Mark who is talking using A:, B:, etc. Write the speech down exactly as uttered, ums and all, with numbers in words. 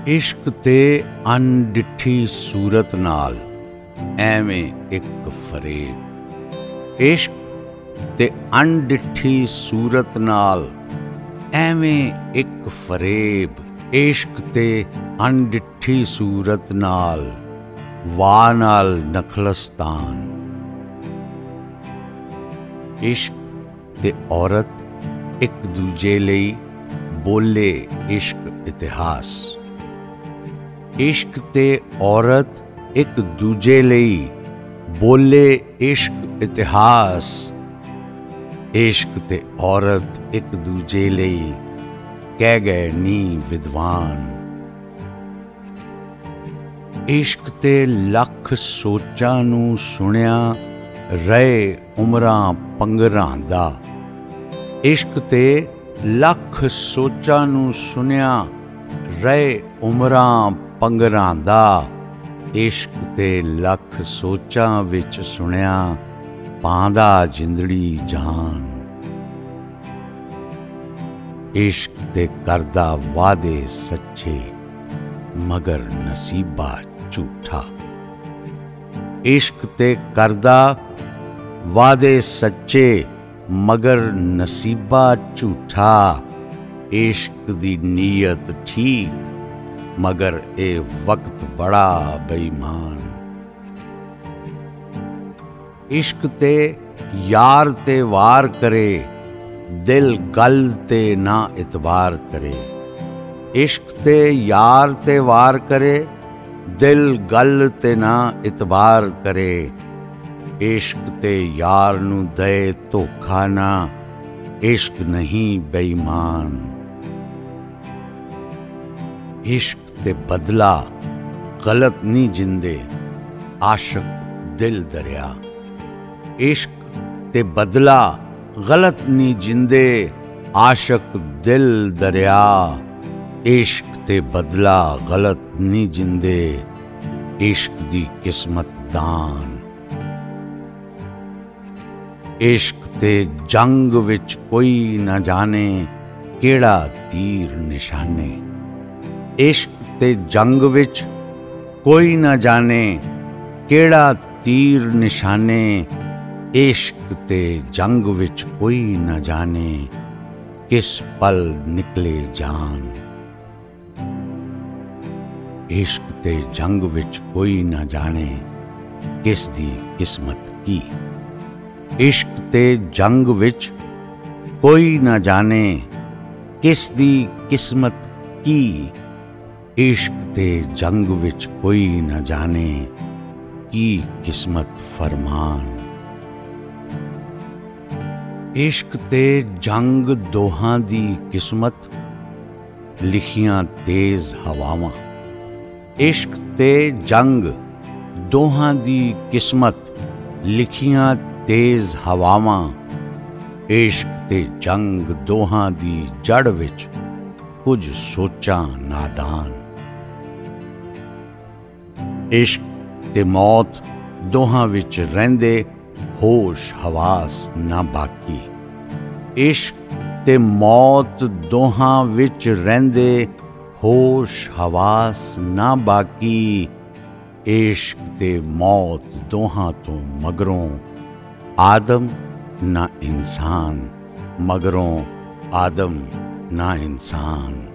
A: इश्क ते अनडिठी सूरत नाल एवें एक फरेब। इश्क ते अनडिठी सूरत नाल एवें एक फरेब। इश्क ते अनडिठी सूरत नाल वाह नाल नखलस्तान। इश्क ते औरत एक दूजे लई बोले इश्क इतिहास। इश्क ते औरत एक दूजे लई बोले इश्क इतिहास। इश्क ते औरत एक दूजे लई कह गए नी विद्वान। इश्क ते लख सोचां नूं सुणिया रहे उमरां पंगरां दा। इश्क ते लख सोचां नूं सुणिया रहे उमरां पंगरां दा। इश्क ते लख सोचां विच सुणिया पांदा जिंदड़ी जान। इश्क ते करदा वादे सच्चे मगर नसीबा झूठा। इश्क ते करदा वादे सच्चे मगर नसीबा झूठा। इश्क दी नीयत ठीक मगर ए वक्त बड़ा बेईमान। इश्क ते यार ते वार करे दिल गल ते ना इतबार करे। इश्क ते यार ते वार करे दिल गल ते ना इतबार करे। इश्क ते यार नूं दे धोखा ना इश्क नहीं बेईमान। इश्क ते बदला गलत नहीं जिंदे आशिक दिल दरिया। इश्क ते बदला गलत नहीं जिंदे आशिक दिल दरिया। इश्क ते बदला गलत नहीं जिंदे इश्क दी किस्मत दान। इश्क ते जंग विच कोई न जाने केड़ा तीर निशाने। इश्क ते जंग विच कोई न जाने केड़ा तीर निशाने। इश्क ते जंग विच कोई न जाने किस पल निकले जान। इश्क ते जंग विच कोई न जाने किस दी किस्मत की। इश्क ते जंग विच कोई न जाने किस दी किस्मत की। इश्क ते जंग विच कोई न जाने की किस्मत फरमान। इश्क ते जंग दोहां दी किस्मत लिखियां तेज हवावां। इश्क ते जंग दोहां दी किस्मत लिखियां तेज हवावां। इश्क ते जंग दोहां दी जड़ विच कुछ सोचां नादान। इश्क ते मौत दोहां विच रहिंदे होश हवास ना बाकी। इश्क ते मौत दोहां विच रहिंदे होश हवास ना बाकी। इश्क ते मौत दोहां तो मगरों आदम ना इंसान। मगरों आदम ना इंसान।